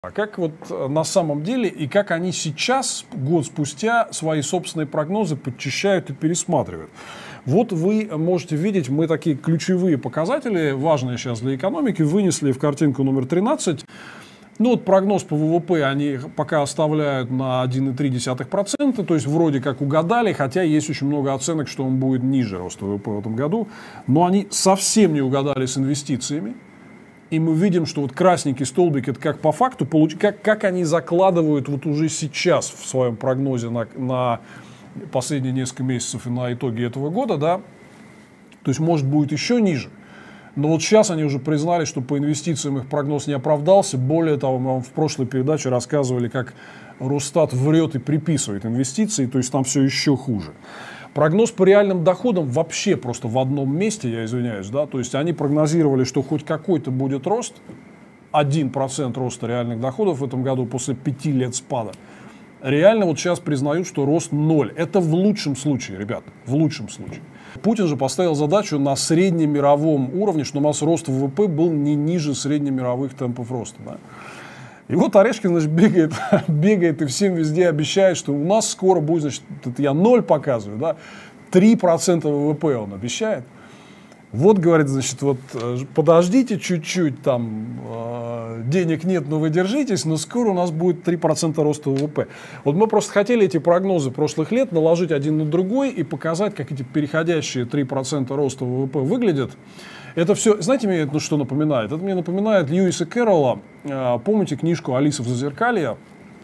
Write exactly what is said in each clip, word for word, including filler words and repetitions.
А как вот на самом деле и как они сейчас, год спустя, свои собственные прогнозы подчищают и пересматривают? Вот вы можете видеть, мы такие ключевые показатели, важные сейчас для экономики, вынесли в картинку номер тринадцать. Ну вот прогноз по ВВП они пока оставляют на один и три десятых процента, то есть вроде как угадали, хотя есть очень много оценок, что он будет ниже роста ВВП в этом году. Но они совсем не угадали с инвестициями. И мы видим, что вот красненький столбик, это как по факту, как, как они закладывают вот уже сейчас в своем прогнозе на, на последние несколько месяцев и на итоги этого года, да, то есть может будет еще ниже. Но вот сейчас они уже признали, что по инвестициям их прогноз не оправдался. Более того, мы вам в прошлой передаче рассказывали, как Росстат врет и приписывает инвестиции, то есть там все еще хуже. Прогноз по реальным доходам вообще просто в одном месте, я извиняюсь, да, то есть они прогнозировали, что хоть какой-то будет рост, один процент роста реальных доходов в этом году после пяти лет спада. Реально вот сейчас признают, что рост ноль. Это в лучшем случае, ребят, в лучшем случае. Путин же поставил задачу на среднемировом уровне, что у нас рост ВВП был не ниже среднемировых темпов роста. Да? И вот Орешкин, значит, бегает, бегает и всем везде обещает, что у нас скоро будет, значит, это я ноль показываю, да, три процента ВВП он обещает. Вот, говорит, значит, вот подождите чуть-чуть, там э, денег нет, но вы держитесь, но скоро у нас будет три процента роста ВВП. Вот мы просто хотели эти прогнозы прошлых лет наложить один на другой и показать, как эти переходящие три процента роста ВВП выглядят. Это все, знаете, мне это что напоминает? Это мне напоминает Льюиса Кэрролла, э, помните книжку «Алиса в зазеркалье»,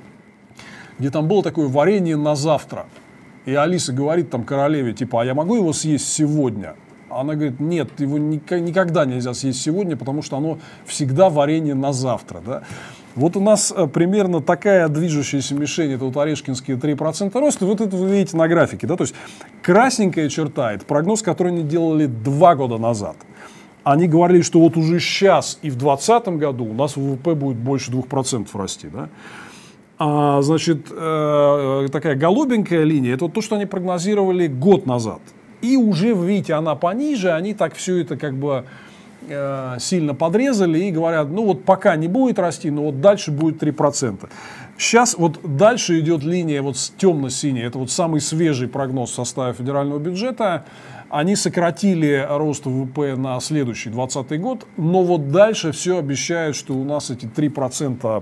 где там было такое варенье на завтра. И Алиса говорит там королеве, типа, а я могу его съесть сегодня? Она говорит, нет, его никогда нельзя съесть сегодня, потому что оно всегда варенье на завтра. Да? Вот у нас примерно такая движущаяся мишень, это вот орешкинские три процента роста. Вот это вы видите на графике. Да? То есть красненькая черта, это прогноз, который они делали два года назад. Они говорили, что вот уже сейчас и в двадцатом году у нас ВВП будет больше двух процентов расти. Да? А, значит, э, такая голубенькая линия, это вот то, что они прогнозировали год назад. И уже, вы видите, она пониже, они так все это как бы э, сильно подрезали и говорят, ну вот пока не будет расти, но вот дальше будет три процента. Сейчас вот дальше идет линия вот темно-синяя, это вот самый свежий прогноз в составе федерального бюджета. Они сократили рост ВВП на следующий двадцатый год, но вот дальше все обещают, что у нас эти три процента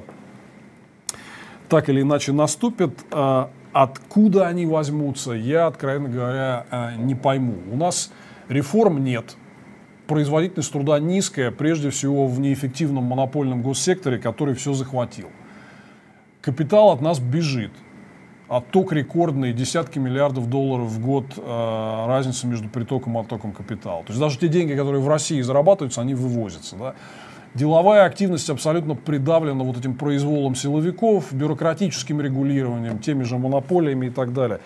так или иначе наступят. Откуда они возьмутся, я, откровенно говоря, не пойму. У нас реформ нет, производительность труда низкая, прежде всего в неэффективном монопольном госсекторе, который все захватил. Капитал от нас бежит. Отток рекордный, десятки миллиардов долларов в год, э, разница между притоком и оттоком капитала. То есть даже те деньги, которые в России зарабатываются, они вывозятся. Да? Деловая активность абсолютно придавлена вот этим произволом силовиков, бюрократическим регулированием, теми же монополиями и так далее.